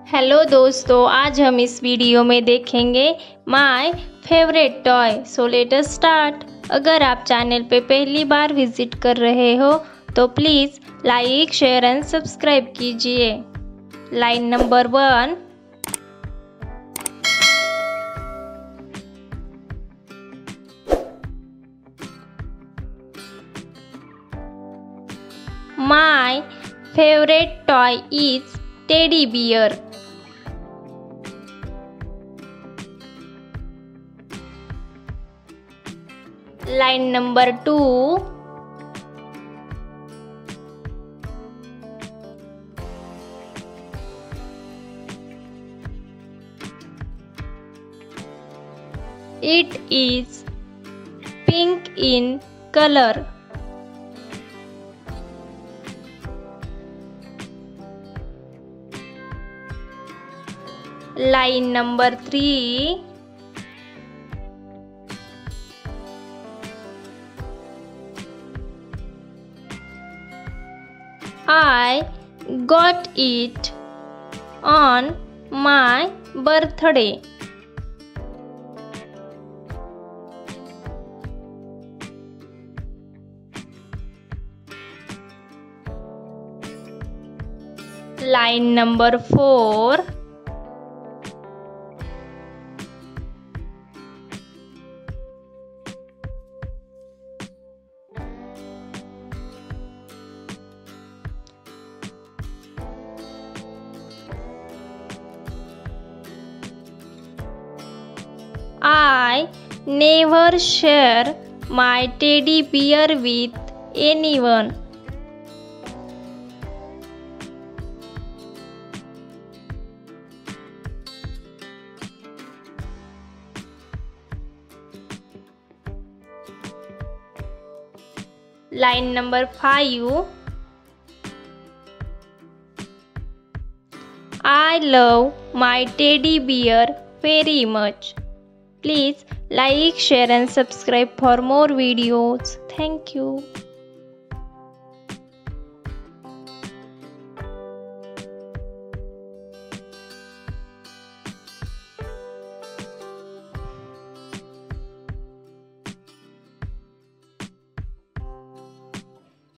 Hello दोस्तों, आज हम इस वीडियो में देखेंगे my favourite toy. So let us start. अगर आप चैनल पे पहली बार विजिट कर रहे हो तो please like, share and subscribe कीजिए। Line number 1। My favorite toy is teddy bear. Line number 2. It is pink in color. Line number 3. I got it on my birthday. Line number 4. I never share my teddy bear with anyone. Line number 5. I love my teddy bear very much. Please like, share and subscribe for more videos. Thank you.